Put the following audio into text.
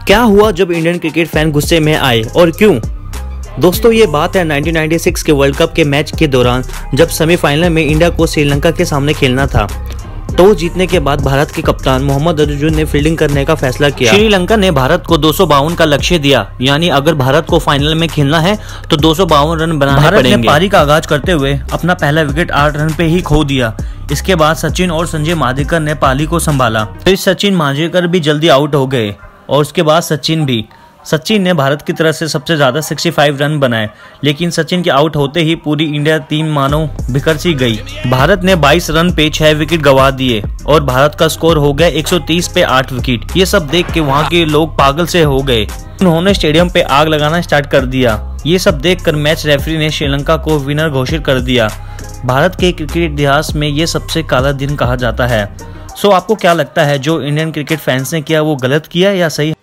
क्या हुआ जब इंडियन क्रिकेट फैन गुस्से में आए और क्यों? दोस्तों ये बात है 1996 के वर्ल्ड कप के मैच के दौरान, जब सेमीफाइनल में इंडिया को श्रीलंका के सामने खेलना था। टॉस जीतने के बाद भारत के कप्तान मोहम्मद अर्जुन ने फील्डिंग करने का फैसला किया। श्रीलंका ने भारत को 252 का लक्ष्य दिया, यानी अगर भारत को फाइनल में खेलना है तो 252 रन बनाने पड़ेंगे। भारत ने पारी का आगाज करते हुए अपना पहला विकेट 8 रन पे ही खो दिया। इसके बाद सचिन और संजय मांजरेकर ने पारी को संभाला। फिर सचिन मांजरेकर भी जल्दी आउट हो गए और उसके बाद सचिन ने भारत की तरफ से सबसे ज्यादा 65 रन बनाए, लेकिन सचिन के आउट होते ही पूरी इंडिया टीम मानो बिखर सी गई। भारत ने 22 रन पे 6 विकेट गंवा दिए और भारत का स्कोर हो गया 130 पे 8 विकेट। ये सब देख के वहाँ के लोग पागल से हो गए। उन्होंने स्टेडियम पे आग लगाना स्टार्ट कर दिया। ये सब देखकर मैच रेफरी ने श्रीलंका को विनर घोषित कर दिया। भारत के क्रिकेट इतिहास में ये सबसे काला दिन कहा जाता है। सो आपको क्या लगता है, जो इंडियन क्रिकेट फैंस ने किया वो गलत किया या सही?